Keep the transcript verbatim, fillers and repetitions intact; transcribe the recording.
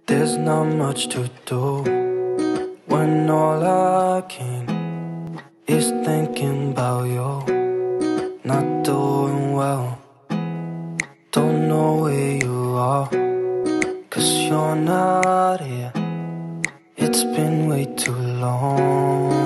There's not much to do when all I can is thinking about you. Not doing well, don't know where you are, 'cause you're not here. It's been way too long.